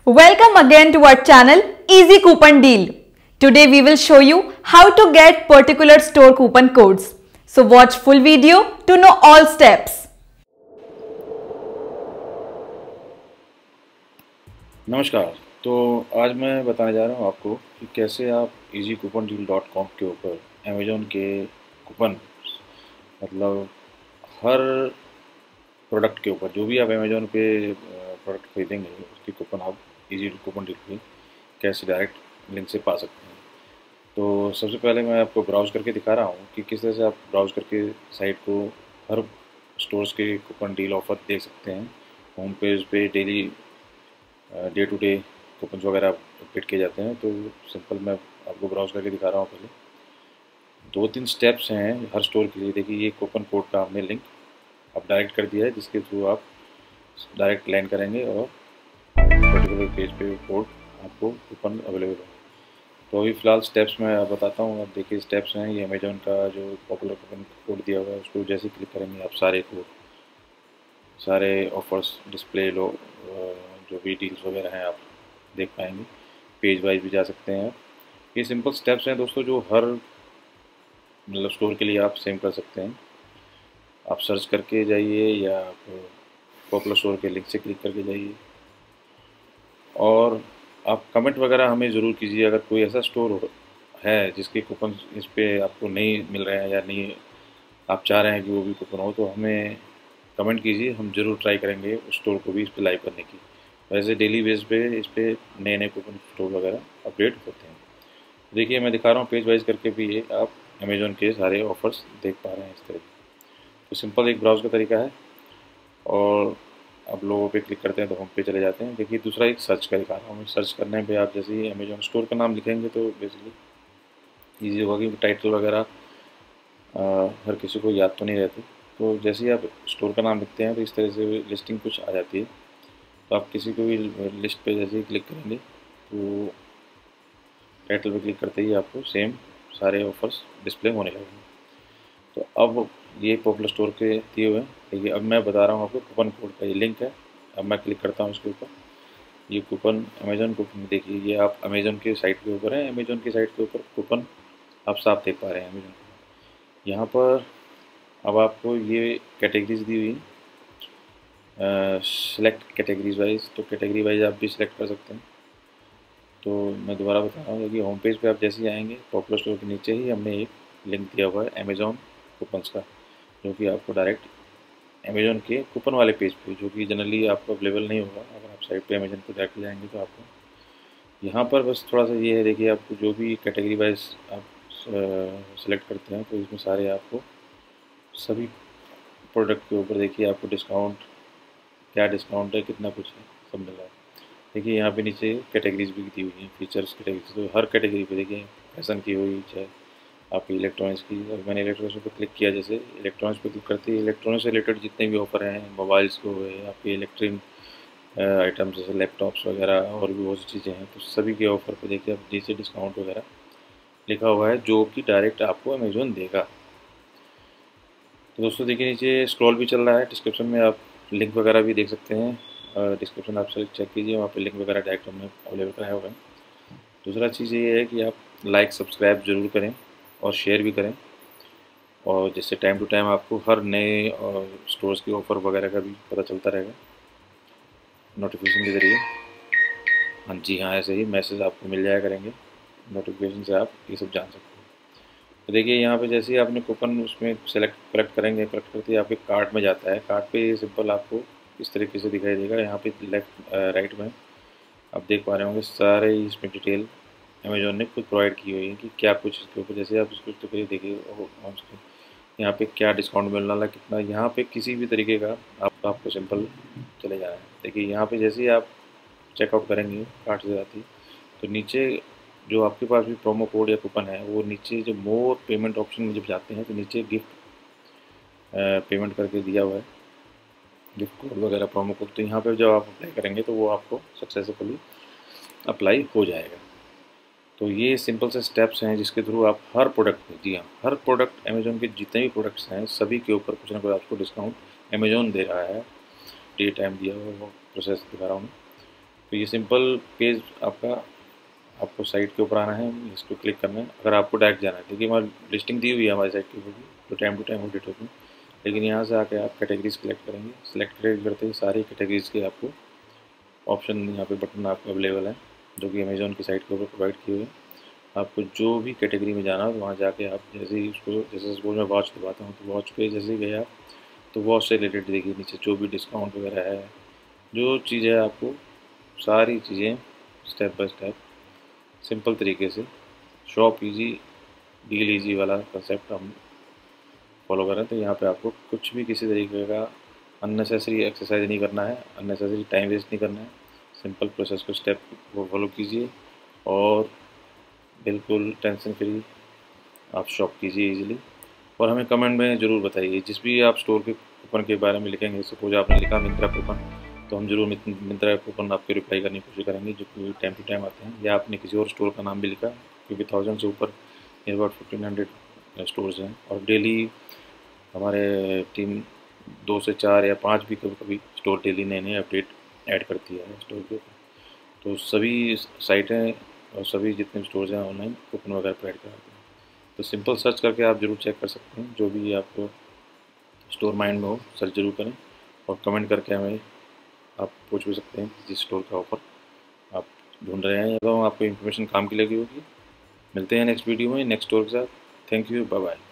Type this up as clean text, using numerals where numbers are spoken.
Welcome again to our channel Easy Coupon Deal. Today we will show you how to get particular store coupon codes. So watch full video to know all steps. नमस्कार। तो आज मैं बताने जा रहा हूँ आपको कि कैसे आप easycoupondeal.com के ऊपर अमेज़ॉन के कूपन मतलब हर प्रोडक्ट के ऊपर जो भी आप अमेज़ॉन पे प्रोडक्ट खरीदेंगे उसकी कूपन आप इजी कूपन डील पे कैसे डायरेक्ट लिंक से पा सकते हैं। तो सबसे पहले मैं आपको ब्राउज़ करके दिखा रहा हूँ कि किस तरह से आप ब्राउज़ करके साइट को हर स्टोर्स के कूपन डील ऑफ़र देख सकते हैं। होम पेज पे daily day to day coupons वगैरह अपडेट किए जाते हैं। तो सिंपल मैं आपको ब्राउज़ करके दिखा रहा हूँ। पहले 2-3 स्टेप्स हैं हर स्टोर के लिए। देखिए, ये कूपन कोड का हमने लिंक अब डायरेक्ट कर दिया है, जिसके थ्रू आप डायरेक्ट लैंड करेंगे और पर्टिकुलर पेज पे कोड आपको कूपन अवेलेबल है। तो अभी फ़िलहाल स्टेप्स मैं आप बताता हूँ। आप देखिए, स्टेप्स हैं ये अमेज़ॉन का जो पॉपुलर कूपन कोड दिया हुआ है, उसको जैसे क्लिक करेंगे आप सारे ऑफर्स डिस्प्ले जो भी डील्स वगैरह हैं आप देख पाएंगे। पेज वाइज भी जा सकते हैं आप। ये सिंपल स्टेप्स हैं दोस्तों, जो हर मतलब स्टोर के लिए आप सेम कर सकते हैं। आप सर्च करके जाइए या आप पॉपुलर स्टोर के लिंक से क्लिक करके जाइए, और आप कमेंट वगैरह हमें ज़रूर कीजिए। अगर कोई ऐसा स्टोर है जिसके कूपन इस पर आपको नहीं मिल रहे हैं या नहीं आप चाह रहे हैं कि वो भी कूपन हो, तो हमें कमेंट कीजिए। हम ज़रूर ट्राई करेंगे उस स्टोर को भी इस पर लाइव करने की। वैसे डेली बेस पे इस पर नए नए कूपन स्टोर वगैरह अपडेट होते हैं। देखिए, मैं दिखा रहा हूँ पेज वाइज करके भी ये आप अमेज़ॉन के सारे ऑफ़र्स देख पा रहे हैं इस तरह। तो सिंपल एक ब्राउज़ का तरीका है, और आप लोगों पे क्लिक करते हैं तो होम पे चले जाते हैं। देखिए, दूसरा एक सर्च का दिखा रहा हूँ। सर्च करने पे आप जैसे ही अमेज़ॉन स्टोर का नाम लिखेंगे तो बेसिकली ईजी होगा, क्योंकि टाइटल वगैरह हर किसी को याद तो नहीं रहती। तो जैसे ही आप स्टोर का नाम लिखते हैं तो इस तरह से लिस्टिंग कुछ आ जाती है। तो आप किसी को भी लिस्ट पे जैसे ही क्लिक करेंगे तो टाइटल पे क्लिक करते ही आपको सेम सारे ऑफर्स डिस्प्ले होने लगेंगे। तो अब ये पॉपुलर स्टोर के दिए हुए हैं। देखिए, अब मैं बता रहा हूँ आपको कूपन कोड का ये लिंक है। अब मैं क्लिक करता हूँ इसके ऊपर। ये कूपन अमेज़ॉन कूपन, देखिए ये आप अमेज़ॉन की साइट के ऊपर हैं। अमेज़ॉन की साइट के ऊपर कूपन आप साफ देख पा रहे हैं अमेज़ॉन। यहाँ पर अब आपको ये कैटेगरीज दी हुई सेलेक्ट कैटेगरीज वाइज, तो कैटेगरी वाइज आप भी सिलेक्ट कर सकते हैं। तो मैं दोबारा बता रहा हूँ कि होम पेज पे आप जैसे ही आएंगे, पॉपुलर स्टोर के नीचे ही हमने एक लिंक दिया हुआ है अमेज़ॉन कूपन्स का, जो कि आपको डायरेक्ट अमेज़ॉन के कूपन वाले पेज पे, जो कि जनरली आपको अवेलेबल नहीं होगा। अगर आप साइट पे अमेज़ॉन पे डायरेक्ट जाएंगे तो आपको यहाँ पर बस थोड़ा सा ये है, देखिए आपको जो भी कैटेगरी वाइज आप सेलेक्ट करते हैं तो इसमें सारे आपको सभी प्रोडक्ट के ऊपर देखिए आपको डिस्काउंट, क्या डिस्काउंट है, कितना कुछ है, सब मिल रहा है। देखिए यहाँ पे नीचे कैटेगरीज भी दी हुई हैं, फीचर्स कैटेगरीज। तो हर कैटेगरी पे देखिए फैशन की हुई, चाहे आपकी इलेक्ट्रॉनिक्स की। अगर मैंने इलेक्ट्रॉनिक्स पे क्लिक किया, जैसे इलेक्ट्रॉनिक्स पे क्लिक करते ही इलेक्ट्रॉनिक्स से रिलेटेड जितने भी ऑफर हैं, मोबाइल्स को हुए, आपके इलेक्ट्रिक आइटम्स जैसे लैपटॉप्स वगैरह और भी बहुत सी चीज़ें हैं, तो सभी के ऑफर पे देखिए आप नीचे डिस्काउंट वगैरह लिखा हुआ है, जो कि डायरेक्ट आपको अमेज़ॉन देगा। तो दोस्तों देखिए, नीचे स्क्रॉल भी चल रहा है। डिस्क्रिप्शन में आप लिंक वगैरह भी देख सकते हैं। डिस्क्रिप्शन आप चेक कीजिए, वहाँ पे लिंक वगैरह डायरेक्ट हमने अवेलेबल कराया हुआ है। दूसरा चीज़ ये है कि आप लाइक सब्सक्राइब ज़रूर करें और शेयर भी करें, और जिससे टाइम टू टाइम आपको हर नए स्टोर्स के ऑफ़र वगैरह का भी पता चलता रहेगा नोटिफिकेशन के ज़रिए। हाँ जी, हाँ, ऐसे ही मैसेज आपको मिल जाया करेंगे नोटिफिकेशन से, आप ये सब जान सकते हैं। तो देखिए, यहाँ पे जैसे ही आपने कूपन उसमें कलेक्ट करेंगे, कलेक्ट करते ही आपके कार्ट में जाता है। कार्ट पे सिंपल आपको इस तरीके से दिखाई देगा। यहाँ पे लेफ्ट राइट में आप देख पा रहे होंगे सारे इसमें डिटेल अमेज़ॉन ने खुद प्रोवाइड की हुई है कि क्या कुछ इसके ऊपर। जैसे आप इसको तो देखिए यहाँ पे क्या डिस्काउंट मिलने वाला, कितना। यहाँ पे किसी भी तरीके का आपको सिंपल चले जाना है। देखिए, यहाँ पे जैसे ही आप चेकआउट करेंगे कार्ट से जाती, तो नीचे जो आपके पास भी प्रोमो कोड या कूपन है, वो नीचे जो मोर पेमेंट ऑप्शन में जब जाते हैं तो नीचे गिफ्ट पेमेंट करके दिया हुआ है, गिफ्ट कोड वगैरह, प्रोमो कोड। तो यहाँ पे जब आप अप्लाई करेंगे तो वो आपको सक्सेसफुली अप्लाई हो जाएगा। तो ये सिंपल से स्टेप्स हैं जिसके थ्रू आप हर प्रोडक्ट पे, जी हाँ, हर प्रोडक्ट अमेज़ॉन के जितने भी प्रोडक्ट्स हैं सभी के ऊपर कुछ ना कुछ आपको डिस्काउंट अमेज़ॉन दे रहा है। डे टाइम दिया हुआ वो प्रोसेस दिखा रहा हूँ मैं। तो ये सिंपल पेज आपको साइट के ऊपर आना है, इसको क्लिक करना है। अगर आपको डायरेक्ट जाना है, क्योंकि हमारी लिस्टिंग दी हुई है हमारी साइट के ऊपर भी, तो टाइम टू टाइम अपडेट होती है। लेकिन यहाँ से आके आप कैटेगरी सेलेक्ट करेंगे। सेलेक्ट करते ही सारी कैटेगरीज के आपको ऑप्शन यहाँ पे बटन आपको अवेलेबल है, जो कि अमेज़ॉन की साइट के ऊपर प्रोवाइड किए हुए हैं। आपको जो भी कैटेगरी में जाना हो वहाँ जाके आप जैसे ही उसको, जैसे सपोज मैं वॉच दबाता हूँ, तो वॉच पे जैसे ही गए आप, तो वॉच से रिलेटेड देखिए नीचे जो भी डिस्काउंट वगैरह है, जो चीज़ है, आपको सारी चीज़ें स्टेप बाय स्टेप सिंपल तरीके से शॉप ईजी डील ईजी वाला कंसेप्ट हम फॉलो करें। तो यहाँ पे आपको कुछ भी किसी तरीके का अननेसेसरी एक्सरसाइज नहीं करना है, अननेसेसरी टाइम वेस्ट नहीं करना है। सिंपल प्रोसेस को स्टेप वो फॉलो कीजिए और बिल्कुल टेंशन फ्री आप शॉप कीजिए इजीली। और हमें कमेंट में ज़रूर बताइए, जिस भी आप स्टोर के कूपन के बारे में लिखेंगे, सपोज आपने लिखा मिंत्रा कूपन, तो हम जरूर मिंत्रा कूपन आपके रिप्लाई करने की कोशिश करेंगे, जो कि टाइम टू टाइम आते हैं। या आपने किसी और स्टोर का नाम भी लिखा, क्योंकि 1000 से ऊपर नियर अबाउट 1500 स्टोर्स हैं, और डेली हमारे टीम 2 से 4 या 5 भी कभी कभी स्टोर डेली नए नए अपडेट ऐड करती है स्टोर के ऊपर। तो सभी साइटें और सभी जितने स्टोर्स हैं ऑनलाइन कूपन वगैरह प्रोवाइड कराते हैं। तो सिंपल सर्च करके आप ज़रूर चेक कर सकते हैं, जो भी आपको स्टोर माइंड में हो सर्च जरूर करें, और कमेंट करके हमें आप पूछ भी सकते हैं जिस स्टोर का ऑफ़र आप ढूंढ रहे हैं, या तो आपको इन्फॉर्मेशन काम की लगी होगी। मिलते हैं नेक्स्ट वीडियो में नेक्स्ट स्टोर के साथ। Thank you, bye bye.